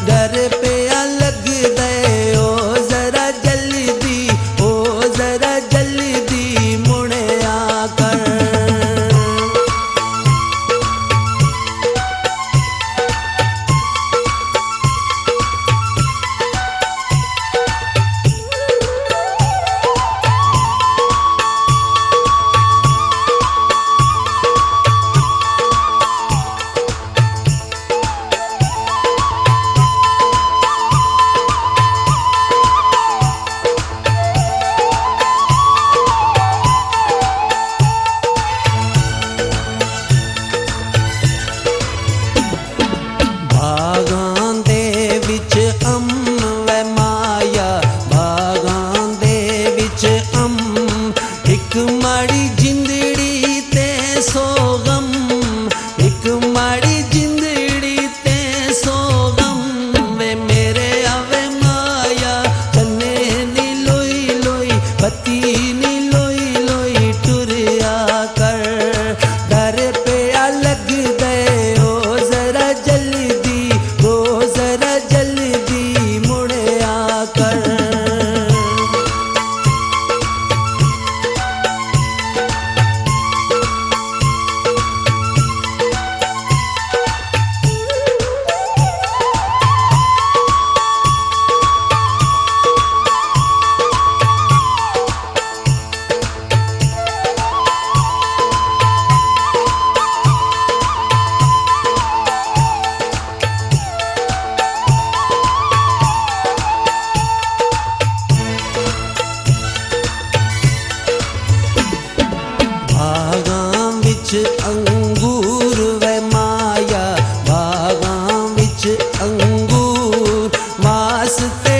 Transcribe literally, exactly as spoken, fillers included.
डर पे लग दे ओ जरा जल्दी, ओ जरा जल्दी मुड़े आकर। भागां दे विच अम वै माया, भागां दे विच अम, एक माड़ी जिंदड़ी ते सौ गम, एक माड़ी जिंदड़ी ते सौ गम। वे मेरे आवे माया कन्ने नी लोई लोई, पति नी लोई लोई टुरिया कर। डर पे लग दे ओ जरा जल्दी, ओ जरा जल्दी मुड़े आकर। भागां विच अंगूर वै माया, भागां विच अंगूर वास्ते